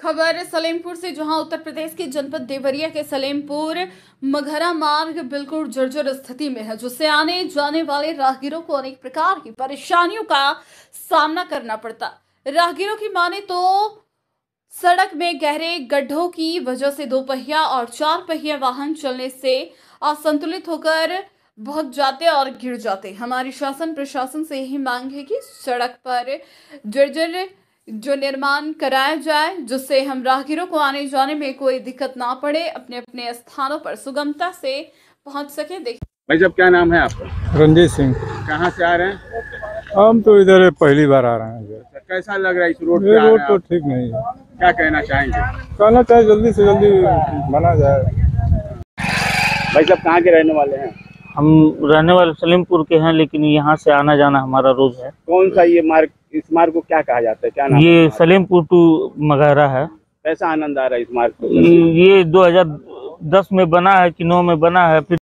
खबर सलेमपुर से, जहां उत्तर प्रदेश के जनपद देवरिया के सलेमपुर मघरा मार्ग बिल्कुल जर्जर स्थिति में है, जिससे आने जाने वाले राहगीरों को अनेक प्रकार की परेशानियों का सामना करना पड़ता। राहगीरों की माने तो सड़क में गहरे गड्ढों की वजह से 2 पहिया और 4 पहिया वाहन चलने से असंतुलित होकर बहुत जाते और गिर जाते। हमारी शासन प्रशासन से यही मांग है कि सड़क पर जर्जर जो निर्माण कराया जाए, जिससे हम राहगीरों को आने जाने में कोई दिक्कत ना पड़े, अपने अपने स्थानों पर सुगमता से पहुंच सके। भाई साहब, क्या नाम है आपका? रणजीत सिंह। कहाँ से आ रहे हैं? हम तो इधर पहली बार आ रहे हैं। कैसा लग रहा है इस रोड ये पे? रोड तो ठीक नहीं है। क्या कहना चाहेंगे? कहना चाहे जल्दी से जल्दी बना जाए। भाई साहब, कहाँ के रहने वाले हैं? हम रहने वाले सलेमपुर के हैं, लेकिन यहाँ से आना जाना हमारा रोज है। कौन सा ये मार्ग, इस मार्ग को क्या कहा जाता है, क्या नाम? ये सलेमपुर टू मघरा है। कैसा आनंद आ रहा है इस मार्ग को? ये 2010 में बना है कि 9 में बना है, फिर